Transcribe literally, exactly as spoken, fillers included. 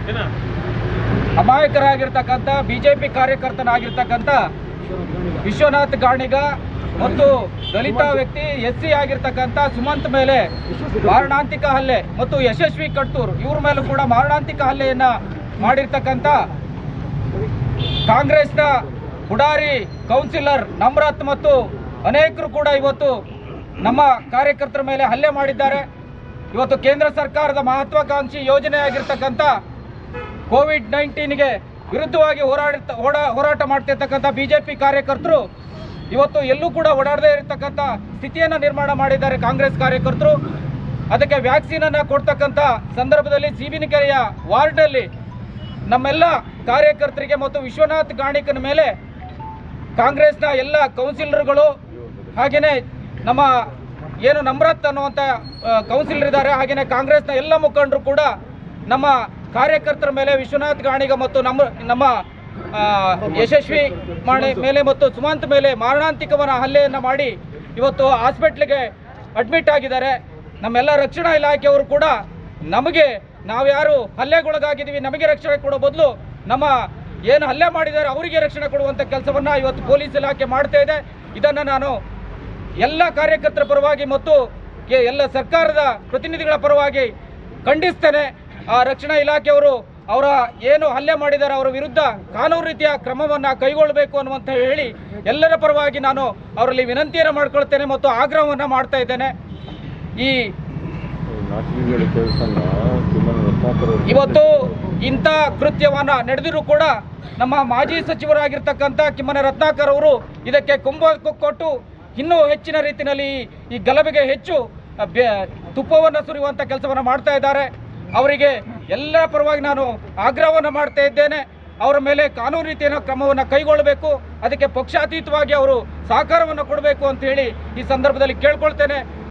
ಅಮಾಯಕರಾಗಿರ್ತಕ್ಕಂಥ BJP ಕಾರ್ಯಕರ್ತನಾಗಿರ್ತಕ್ಕಂಥ ವಿಶ್ವನಾಥ್ ಗಾಣಿಗ ಮತ್ತು ದಲಿತ ವ್ಯಕ್ತಿ ಎಸ್ ಸಿ ಆಗಿರ್ತಕ್ಕಂಥ ಸುಮಂತ್ ಮೇಲೆ ಮಾರಣಾಂತಿಕ ಹಲ್ಲೆ ಮತ್ತು ಯಶಸ್ವಿ ಕಟ್ಟೂರ್ ಇವ್ರ ಮೇಲೂ ಕೂಡ ಮಾರಣಾಂತಿಕ ಹಲ್ಲೆಯನ್ನ ಮಾಡಿರ್ತಕ್ಕಂಥ ಕಾಂಗ್ರೆಸ್ನ ಪುಡಾರಿ ಕೌನ್ಸಿಲರ್ ನಮ್ರತ್ ಮತ್ತು ಅನೇಕರು ಕೂಡ ಇವತ್ತು ನಮ್ಮ ಕಾರ್ಯಕರ್ತರ ಮೇಲೆ ಹಲ್ಲೆ ಮಾಡಿದ್ದಾರೆ. ಇವತ್ತು ಕೇಂದ್ರ ಸರ್ಕಾರದ ಮಹತ್ವಾಕಾಂಕ್ಷಿ ಯೋಜನೆ ಆಗಿರ್ತಕ್ಕಂಥ ಕೋವಿಡ್ ನೈನ್ಟೀನ್ಗೆ ವಿರುದ್ಧವಾಗಿ ಹೋರಾಡ ಹೋರಾಟ ಮಾಡ್ತಿರ್ತಕ್ಕಂಥ ಬಿಜೆಪಿ ಕಾರ್ಯಕರ್ತರು ಇವತ್ತು ಎಲ್ಲೂ ಕೂಡ ಓಡಾಡದೇ ಇರತಕ್ಕಂಥ ಸ್ಥಿತಿಯನ್ನು ನಿರ್ಮಾಣ ಮಾಡಿದ್ದಾರೆ ಕಾಂಗ್ರೆಸ್ ಕಾರ್ಯಕರ್ತರು. ಅದಕ್ಕೆ ವ್ಯಾಕ್ಸಿನನ್ನು ಕೊಡ್ತಕ್ಕಂಥ ಸಂದರ್ಭದಲ್ಲಿ ಜೀವಿನಕೆರೆಯ ವಾರ್ಡ್ನಲ್ಲಿ ನಮ್ಮೆಲ್ಲ ಕಾರ್ಯಕರ್ತರಿಗೆ ಮತ್ತು ವಿಶ್ವನಾಥ್ ಗಾಣಿಕನ ಮೇಲೆ ಕಾಂಗ್ರೆಸ್ನ ಎಲ್ಲ ಕೌನ್ಸಿಲರ್ಗಳು ಹಾಗೆಯೇ ನಮ್ಮ ಏನು ನಮ್ರತ್ ಅನ್ನುವಂಥ ಕೌನ್ಸಿಲರ್ ಇದ್ದಾರೆ, ಹಾಗೆಯೇ ಕಾಂಗ್ರೆಸ್ನ ಎಲ್ಲ ಮುಖಂಡರು ಕೂಡ ನಮ್ಮ ಕಾರ್ಯಕರ್ತರ ಮೇಲೆ ವಿಶ್ವನಾಥ್ ಗಾಣಿಗ ಮತ್ತು ನಮ್ಮ ನಮ್ಮ ಯಶಸ್ವಿ ಮಾಡಿ ಮೇಲೆ ಮತ್ತು ಸುಮಂತ್ ಮೇಲೆ ಮಾರಣಾಂತಿಕವನ ಹಲ್ಲೆಯನ್ನು ಮಾಡಿ ಇವತ್ತು ಹಾಸ್ಪಿಟ್ಲಿಗೆ ಅಡ್ಮಿಟ್ ಆಗಿದ್ದಾರೆ. ನಮ್ಮೆಲ್ಲ ರಕ್ಷಣಾ ಇಲಾಖೆಯವರು ಕೂಡ ನಮಗೆ ನಾವು ಯಾರು ಹಲ್ಲೆಗೊಳಗಾಗಿದ್ದೀವಿ ನಮಗೆ ರಕ್ಷಣೆ ಕೊಡೋ ಬದಲು ನಮ್ಮ ಏನು ಹಲ್ಲೆ ಮಾಡಿದ್ದಾರೆ ಅವರಿಗೆ ರಕ್ಷಣೆ ಕೊಡುವಂಥ ಕೆಲಸವನ್ನು ಇವತ್ತು ಪೊಲೀಸ್ ಇಲಾಖೆ ಮಾಡ್ತಾ ಇದೆ. ಇದನ್ನು ನಾನು ಎಲ್ಲ ಕಾರ್ಯಕರ್ತರ ಪರವಾಗಿ ಮತ್ತು ಎಲ್ಲ ಸರ್ಕಾರದ ಪ್ರತಿನಿಧಿಗಳ ಪರವಾಗಿ ಖಂಡಿಸ್ತೇನೆ. ಆ ರಕ್ಷಣಾ ಇಲಾಖೆಯವರು ಅವರ ಏನು ಹಲ್ಲೆ ಮಾಡಿದ್ದಾರೆ ಅವರ ವಿರುದ್ಧ ಕಾನೂನು ರೀತಿಯ ಕ್ರಮವನ್ನು ಕೈಗೊಳ್ಳಬೇಕು ಅನ್ನುವಂತ ಹೇಳಿ ಎಲ್ಲರ ಪರವಾಗಿ ನಾನು ಅವರಲ್ಲಿ ವಿನಂತಿಯನ್ನು ಮಾಡ್ಕೊಳ್ತೇನೆ ಮತ್ತು ಆಗ್ರಹವನ್ನು ಮಾಡ್ತಾ ಇದ್ದೇನೆ. ಈ ಇವತ್ತು ಇಂಥ ಕೃತ್ಯವನ್ನ ನಡೆದಿರೂ ಕೂಡ ನಮ್ಮ ಮಾಜಿ ಸಚಿವರಾಗಿರ್ತಕ್ಕಂಥ ಕಿಮ್ಮನೆ ರತ್ನಾಕರ್ ಅವರು ಇದಕ್ಕೆ ಕೊಂಬ ಕೊಟ್ಟು ಇನ್ನೂ ಹೆಚ್ಚಿನ ರೀತಿಯಲ್ಲಿ ಈ ಗಲಭೆಗೆ ಹೆಚ್ಚು ತುಪ್ಪವನ್ನು ಸುರಿಯುವಂಥ ಕೆಲಸವನ್ನು ಮಾಡ್ತಾ ಇದ್ದಾರೆ. ಅವರಿಗೆ ಎಲ್ಲ ಪರವಾಗಿ ನಾನು ಆಗ್ರಹವನ್ನು ಮಾಡ್ತಾ ಇದ್ದೇನೆ. ಅವರ ಮೇಲೆ ಕಾನೂನು ರೀತಿಯ ಕ್ರಮವನ್ನು ಕೈಗೊಳ್ಳಬೇಕು, ಅದಕ್ಕೆ ಪಕ್ಷಾತೀತವಾಗಿ ಅವರು ಸಹಕಾರವನ್ನು ಕೊಡಬೇಕು ಅಂತ ಹೇಳಿ ಈ ಸಂದರ್ಭದಲ್ಲಿ ಕೇಳ್ಕೊಳ್ತೇನೆ.